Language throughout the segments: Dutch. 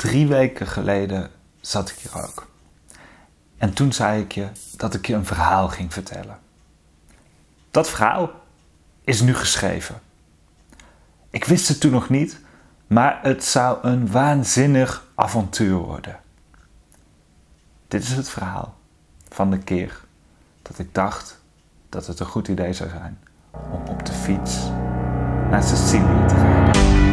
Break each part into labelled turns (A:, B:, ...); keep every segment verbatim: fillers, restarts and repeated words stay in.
A: Drie weken geleden zat ik hier ook. En toen zei ik je dat ik je een verhaal ging vertellen. Dat verhaal is nu geschreven. Ik wist het toen nog niet, maar het zou een waanzinnig avontuur worden. Dit is het verhaal van de keer dat ik dacht dat het een goed idee zou zijn om op de fiets naar Sicilië te rijden.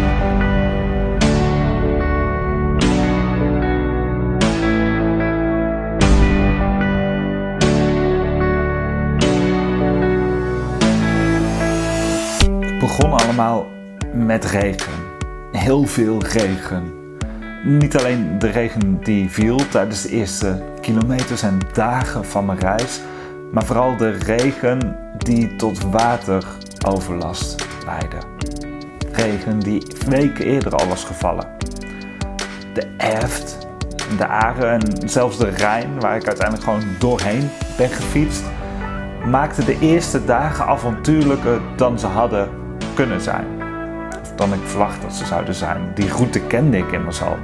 A: Het begon allemaal met regen. Heel veel regen. Niet alleen de regen die viel tijdens de eerste kilometers en dagen van mijn reis, maar vooral de regen die tot wateroverlast leidde. Regen die weken eerder al was gevallen. De Erft, de Are en zelfs de Rijn, waar ik uiteindelijk gewoon doorheen ben gefietst, maakten de eerste dagen avontuurlijker dan ze hadden kunnen zijn. Of dan ik verwacht dat ze zouden zijn. Die route kende ik immers al.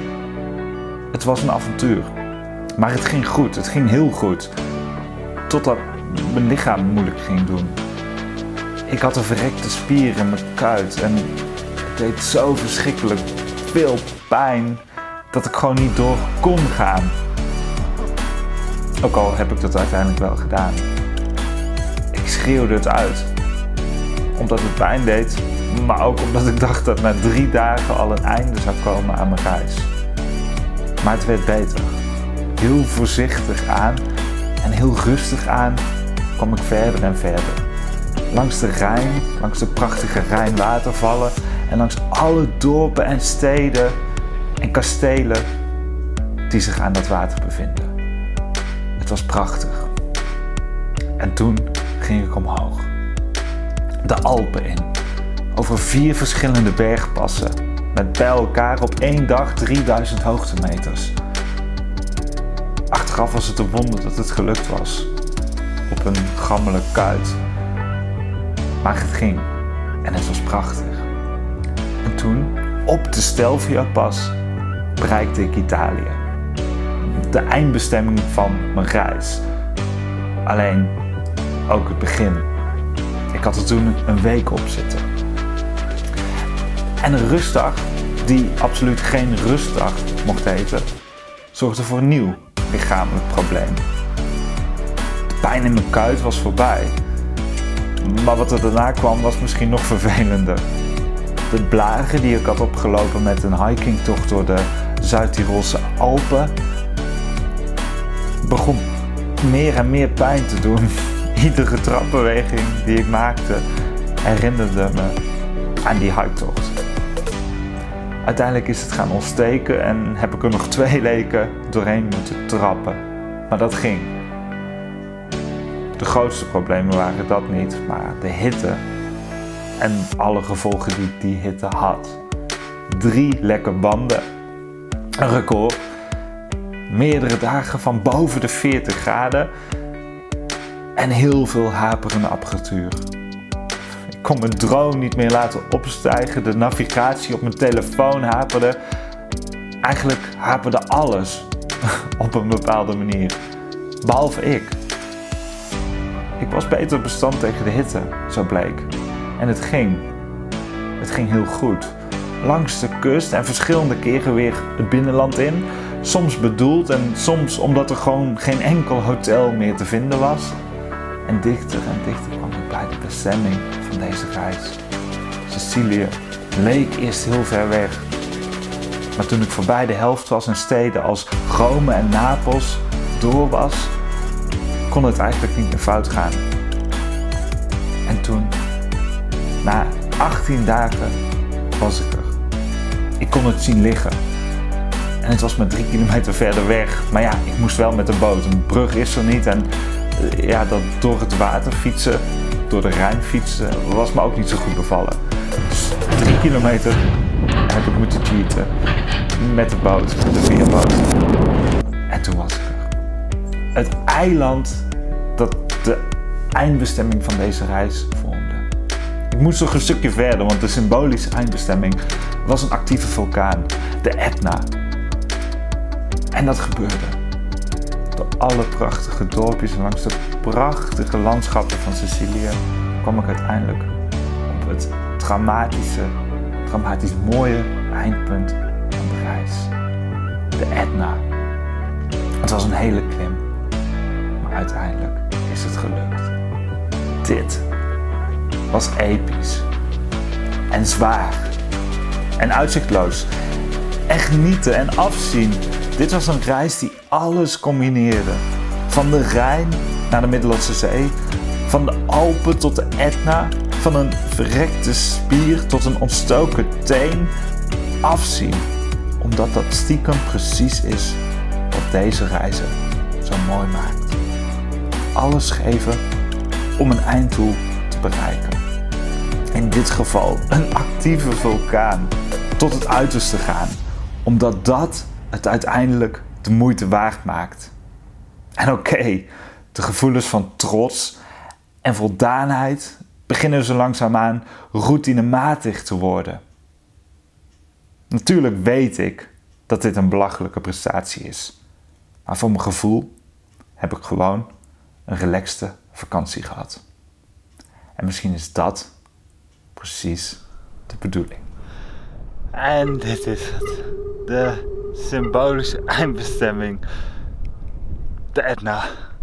A: Het was een avontuur. Maar het ging goed. Het ging heel goed. Totdat mijn lichaam moeilijk ging doen. Ik had een verrekte spier in mijn kuit. En het deed zo verschrikkelijk veel pijn dat ik gewoon niet door kon gaan. Ook al heb ik dat uiteindelijk wel gedaan. Ik schreeuwde het uit. Omdat het pijn deed, maar ook omdat ik dacht dat na drie dagen al een einde zou komen aan mijn reis. Maar het werd beter. Heel voorzichtig aan en heel rustig aan kwam ik verder en verder. Langs de Rijn, langs de prachtige Rijnwatervallen en langs alle dorpen en steden en kastelen die zich aan dat water bevinden. Het was prachtig. En toen ging ik omhoog. De Alpen in. Over vier verschillende bergpassen. Met bij elkaar op één dag drieduizend hoogtemeters. Achteraf was het een wonder dat het gelukt was. Op een gammele kuit. Maar het ging. En het was prachtig. En toen, op de Stelvio-pas, bereikte ik Italië. De eindbestemming van mijn reis. Alleen, ook het begin. Ik had er toen een week op zitten. En een rustdag, die absoluut geen rustdag mocht heten, zorgde voor een nieuw lichamelijk probleem. De pijn in mijn kuit was voorbij. Maar wat er daarna kwam was misschien nog vervelender. De blaren die ik had opgelopen met een hikingtocht door de Zuid-Tirolse Alpen begon meer en meer pijn te doen. Iedere trapbeweging die ik maakte herinnerde me aan die hiketocht. Uiteindelijk is het gaan ontsteken en heb ik er nog twee weken doorheen moeten trappen. Maar dat ging. De grootste problemen waren dat niet, maar de hitte en alle gevolgen die die hitte had. Drie lekke banden, een record, meerdere dagen van boven de veertig graden en heel veel haperende apparatuur. Ik kon mijn drone niet meer laten opstijgen, de navigatie op mijn telefoon haperde. Eigenlijk haperde alles op een bepaalde manier, behalve ik. Ik was beter bestand tegen de hitte, zo bleek. En het ging. Het ging heel goed. Langs de kust en verschillende keren weer het binnenland in. Soms bedoeld en soms omdat er gewoon geen enkel hotel meer te vinden was. En dichter en dichter kwam ik bij de bestemming van deze reis. Sicilië leek eerst heel ver weg. Maar toen ik voorbij de helft was en steden als Rome en Napels door was, kon het eigenlijk niet meer fout gaan. En toen, na achttien dagen, was ik er. Ik kon het zien liggen. En het was maar drie kilometer verder weg. Maar ja, ik moest wel met de boot. Een brug is er niet en ja, dat door het water fietsen, door de Rijn fietsen, was me ook niet zo goed bevallen. Dus drie kilometer heb ik moeten cheaten. Met de boot, met de veerboot. En toen was ik er. Het eiland dat de eindbestemming van deze reis vormde. Ik moest nog een stukje verder, want de symbolische eindbestemming was een actieve vulkaan, de Etna. En dat gebeurde. Door alle prachtige dorpjes en langs de prachtige landschappen van Sicilië kwam ik uiteindelijk op het dramatische, dramatisch mooie eindpunt van de reis. De Etna. Het was een hele klim, maar uiteindelijk is het gelukt. Dit was episch en zwaar en uitzichtloos en genieten en afzien. Dit was een reis die alles combineerde. Van de Rijn naar de Middellandse Zee, van de Alpen tot de Etna, van een verrekte spier tot een ontstoken teen. Afzien, omdat dat stiekem precies is wat deze reizen zo mooi maakt. Alles geven om een einddoel te bereiken. In dit geval een actieve vulkaan tot het uiterste gaan, omdat dat het uiteindelijk de moeite waard maakt. En oké, okay, de gevoelens van trots en voldaanheid beginnen zo langzaamaan routinematig te worden. Natuurlijk weet ik dat dit een belachelijke prestatie is, maar voor mijn gevoel heb ik gewoon een relaxte vakantie gehad. En misschien is dat precies de bedoeling. En dit is het. De symbolische eindbestemming. De Etna.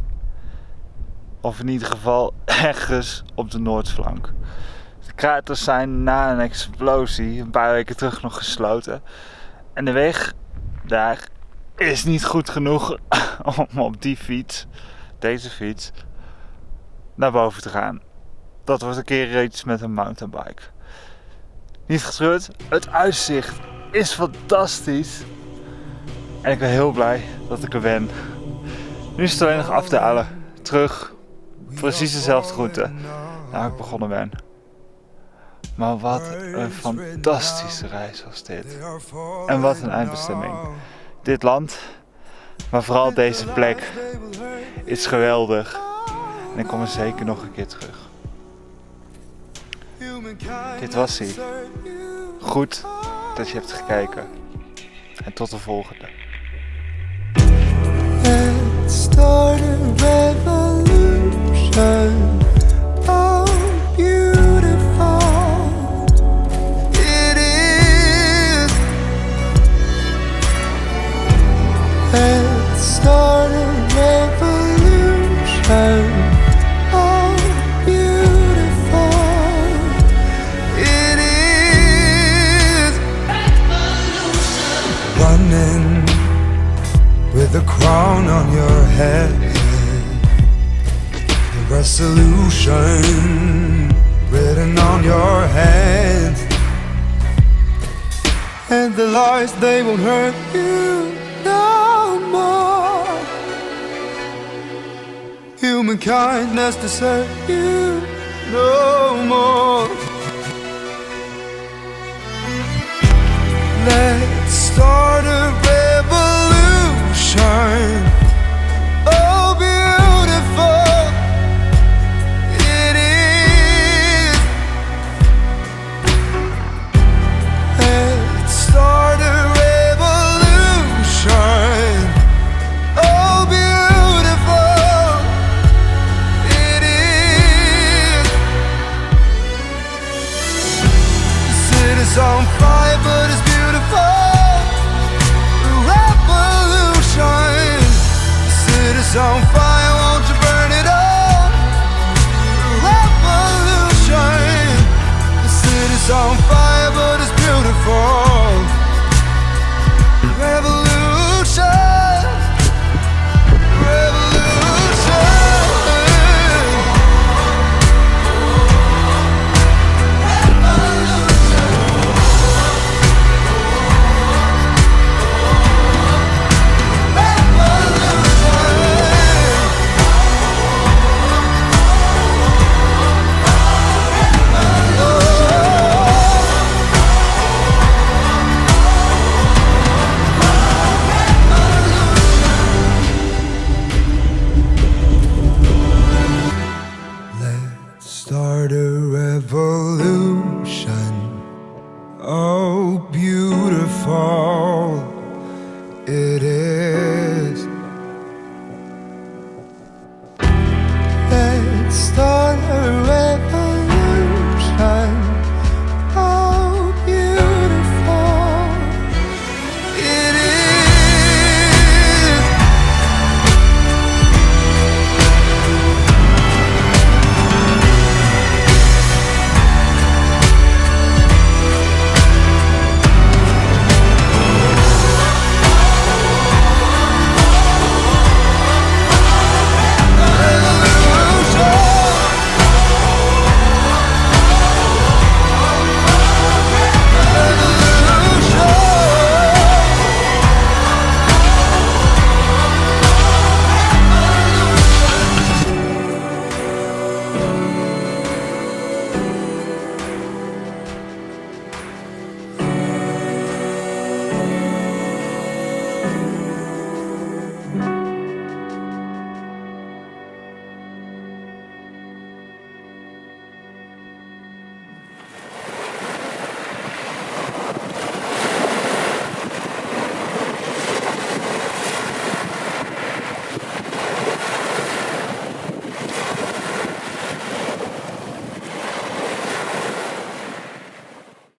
A: Of in ieder geval ergens op de noordflank. De kraters zijn na een explosie een paar weken terug nog gesloten. En de weg daar is niet goed genoeg om op die fiets, deze fiets, naar boven te gaan. Dat wordt een keer iets met een mountainbike. Niet getreurd, het uitzicht is fantastisch. En ik ben heel blij dat ik er ben. Nu is het alleen nog afdalen. Terug. Precies dezelfde route. Nou, ik begonnen ben. Maar wat een fantastische reis was dit. En wat een eindbestemming. Dit land, maar vooral deze plek, is geweldig. En ik kom er zeker nog een keer terug. Dit was hij. Goed dat je hebt gekeken. En tot de volgende.
B: Let's start a revolution. Oh, beautiful it is. Let's start a revolution. Oh, beautiful it is. Running with a crown on your head, the resolution written on your hands, and the lies, they won't hurt you no more. Human kindness deserves you no more. Let's start a revolution. Oh, beautiful it is. Let's start a revolution. Oh, beautiful it is. The city's on fire, but it's beautiful. It's on fire, won't you burn it up? Revolution. The city's on fire, but it's beautiful. Revolution. Revolution. Start a revolution. Oh.